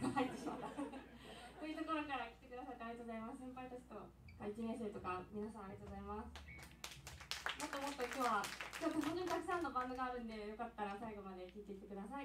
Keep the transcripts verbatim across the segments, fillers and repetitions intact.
入ってしまったというところから来てくださってありがとうございます。先輩たちとかいちねん生とか皆さんありがとうございます。もっともっと今日は今日本当にたくさんのバンドがあるんで、よかったら最後まで聴いていってください。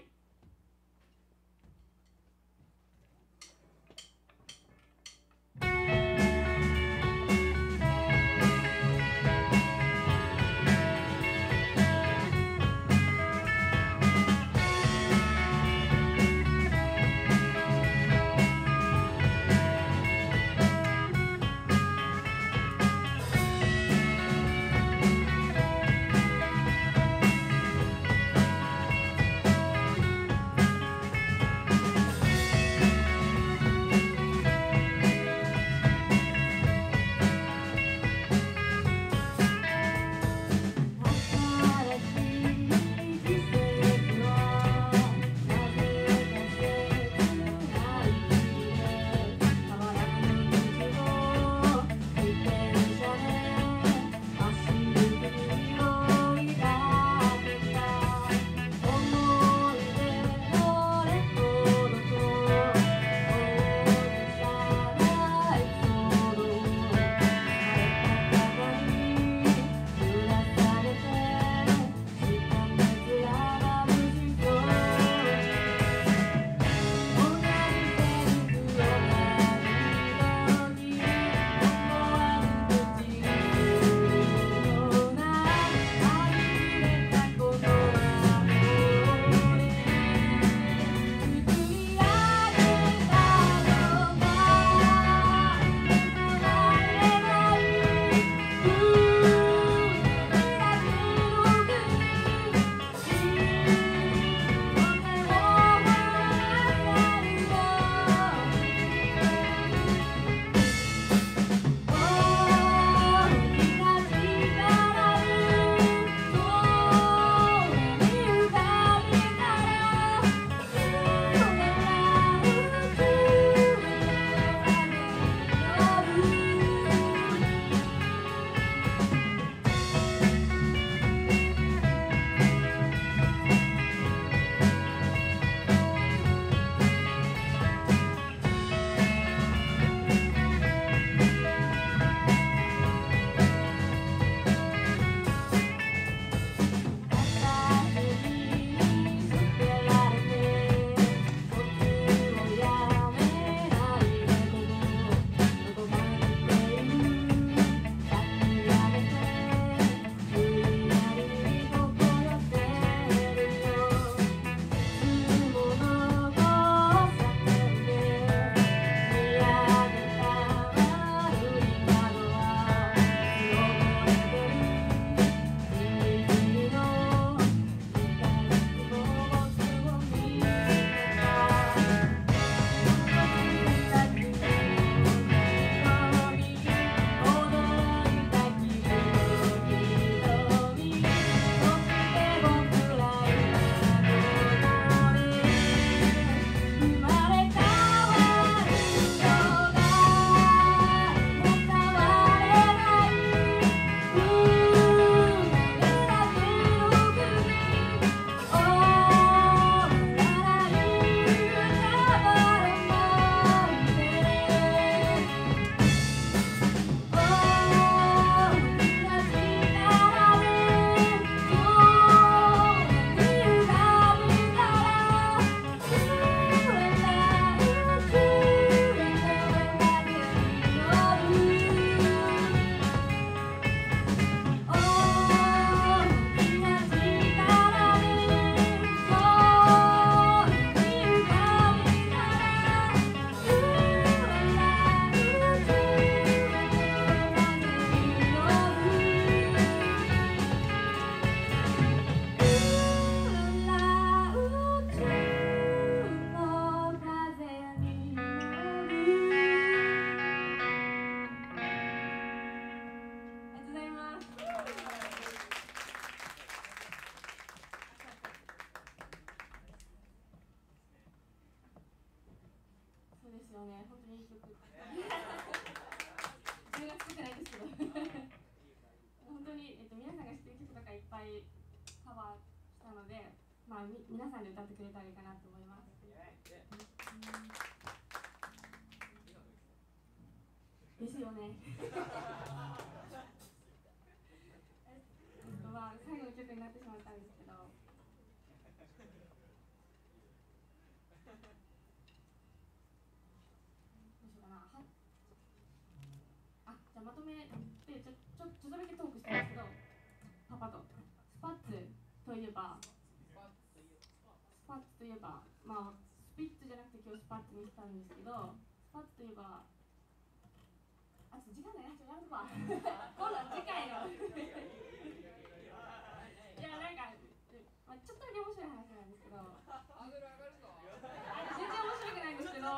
よね、本当にいい曲。自分が作ってないんですけど本当に、えっと、皆さんが知ってる曲とかいっぱいカバーしたので、まあ、み皆さんで歌ってくれたらいいかなと思います。 よね。えっとまあ最後の曲になってしまったんですけど、どうしようかな。はあ、じゃあまとめてちょちょちょっとだけトークしたんですけど、パパとスパッツといえばスパッツといえばまあスピッツじゃなくて今日スパッツにしたんですけど、スパッツといえばあ、ちょっと時間ないな、ちょっとやめとくわ。今度は次回のいやなんか、まあ、ちょっとだけ面白い話なんですけど、あ全然面白くないんですけど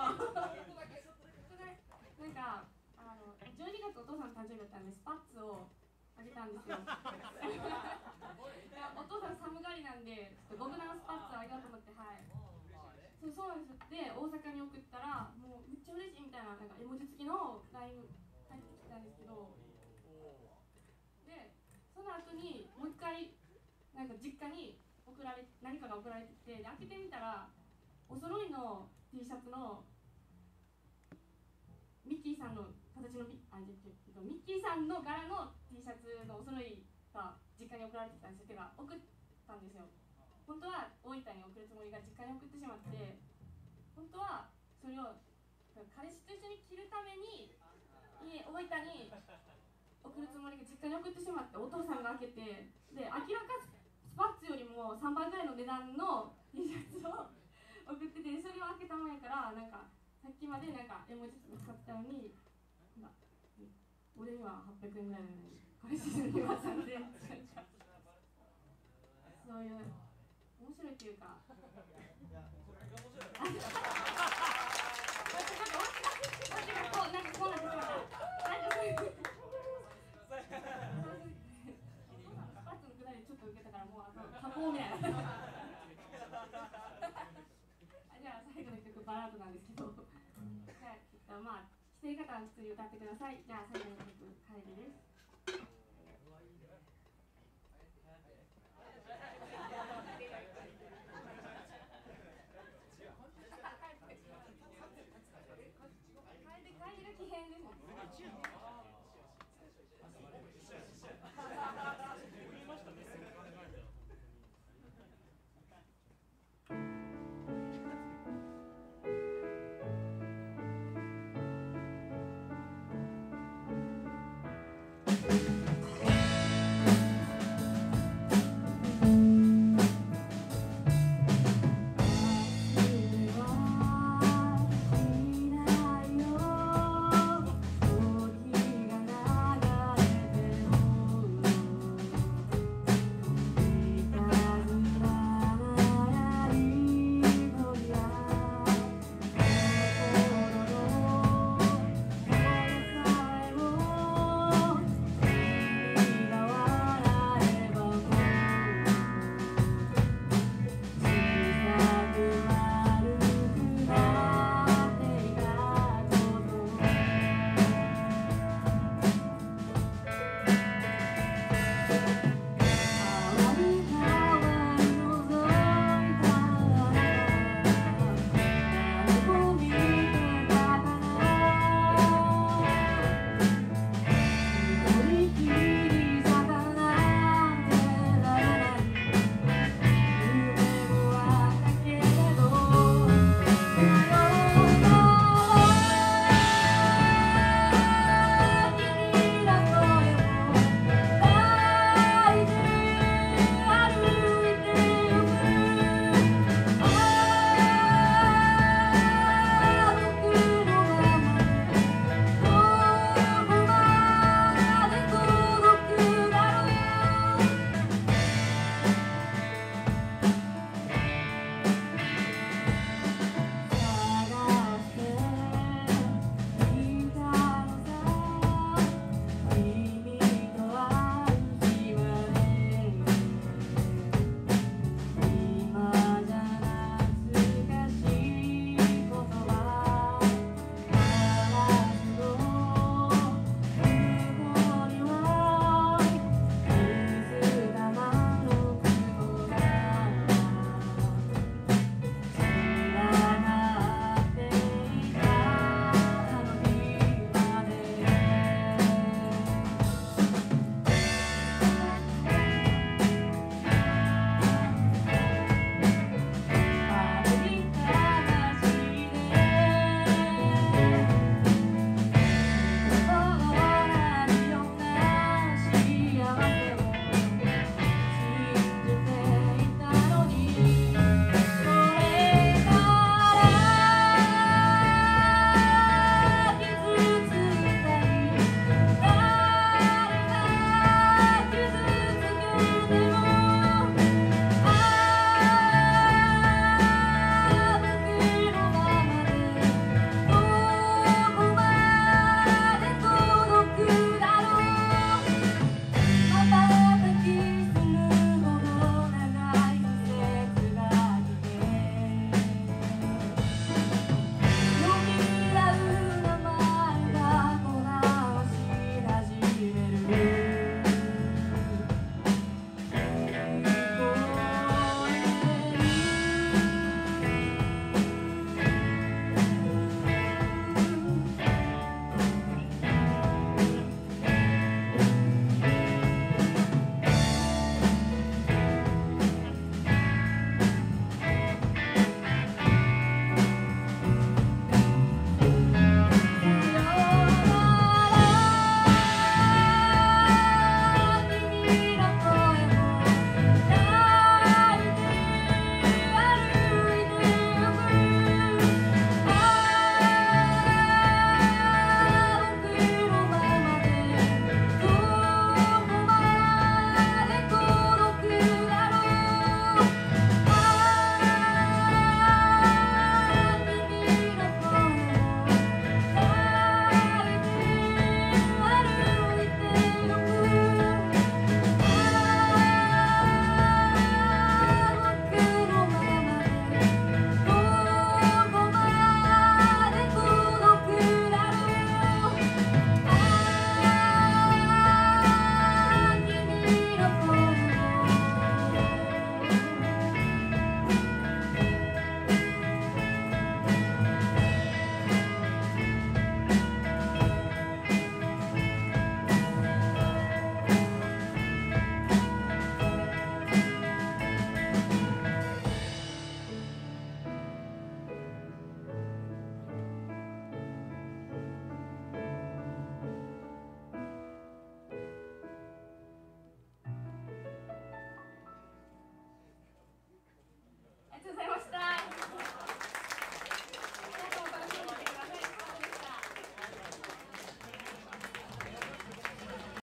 なんかあのじゅうにがつお父さんの誕生日だったんでスパッツをあげたんですよ。お父さん寒がりなんでちょっと僕のスパッツをあげようと思って、はい、そうそうなんですよ。で大阪に送ったらもうめっちゃ嬉しいみたいな、なんか絵文字付きの ライン 入ってきたんですけど、でその後にもう一回なんか実家に送られ何かが送られてきて、で開けてみたらお揃いの T シャツのミッキーさんの形のミあ、えっと、ミッキーさんの柄の T シャツのお揃いが実家に送られてきたんですよ。てか送ったんですよ。本当は大分に送るつもりが実家に送ってしまって、本当はそれを彼氏と一緒に着るために大分に送るつもりが実家に送ってしまって、お父さんが開けて、で明らかスパッツよりもさんばいぐらいの値段の T シャツを送ってて、それを開けたもんやからなんかさっきまでなんか絵文字使ってたのに、なんか俺にははっぴゃくえんぐらいなのに彼氏にはさんぜんえんとか、そういう面白いっていうかなんかこうなってしまった。なんかそういうスパッツのくだりちょっと受けたからもうあと多忙みたいな。じゃあ最後の曲バラードなんですけど、じゃあえっとまあ着てる方は普通に歌ってください。じゃあ最後の曲カエルです。カエルが奇変ですね。 you